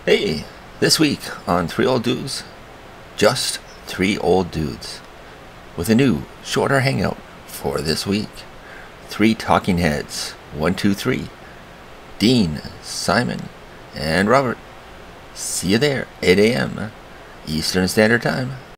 Hey, this week on Threeolddudes, just three old dudes with a new, shorter hangout for this week. Three talking heads, 1, 2, 3. Dean, Simon, and Robert. See you there, 8 a.m. Eastern Standard Time.